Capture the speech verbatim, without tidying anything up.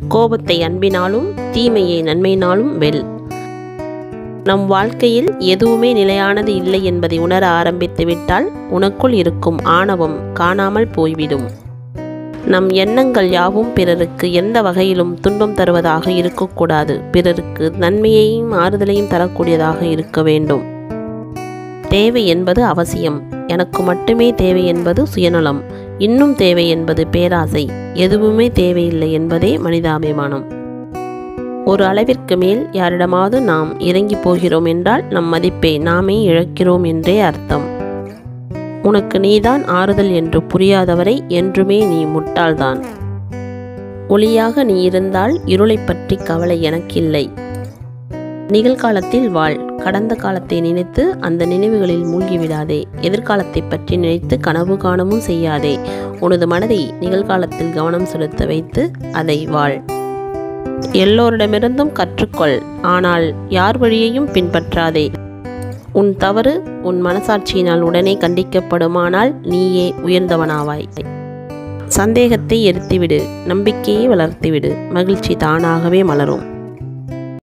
கோபத்தை அன்பினாலும் தீமையை நன்மையினாலும் வெல். நம் வாழ்க்கையில் எதுவுமே நிலையானது இல்லை என்பதை உணர ஆரம்பித்து விட்டால் உனக்குள் இருக்கும் ஆணவம் காணாமல் போய்விடும். நம் எண்ணங்கள் யாவும் பிறருக்கு எந்த வகையிலும் துன்பம் தருவதாக இருக்கக்கூடாது. பிறருக்கு நன்மையையும் ஆறுதலையும் தரக்கூடியதாக இருக்க வேண்டும். தேவை என்பது அவசியம். எனக்கு மட்டுமே தேவை என்பது சுயநலம். இன்னும் தேவை என்பது பேராசை. எதுவுமே தேவையில்லை என்பதே மனிதாபிமானம். ஒரு அளவிற்கு மேல் யாரிடமாவது நாம் இறங்கி போகிறோம் என்றால் நம் மதிப்பை நாமே இழக்கிறோம் என்றே அர்த்தம். உனக்கு நீதான் ஆறுதல் என்று புரியாதவரை என்றுமே நீ முட்டாள்தான். ஒளியாக நீ இருந்தால் இருளை பற்றி கவலை எனக்கில்லை. நிகழ்காலத்தில் வாழ். கடந்த காலத்தை நினைத்து அந்த நினைவுகளில் மூழ்கிவிடாதே. எதிர்காலத்தை பற்றி நினைத்து கனவு காணவும் செய்யாதே. உனது மனதை நிகழ்காலத்தில் கவனம் செலுத்த வைத்து அதை வாழ். எல்லோரிடமிருந்தும் கற்றுக்கொள், ஆனால் யார் வழியையும் பின்பற்றாதே. உன் தவறு உன் மனசாட்சியினால் உடனே கண்டிக்கப்படுமானால் நீயே உயர்ந்தவனாவாய். சந்தேகத்தை எரித்துவிடு, நம்பிக்கையை வளர்த்துவிடு, மகிழ்ச்சி தானாகவே மலரும்.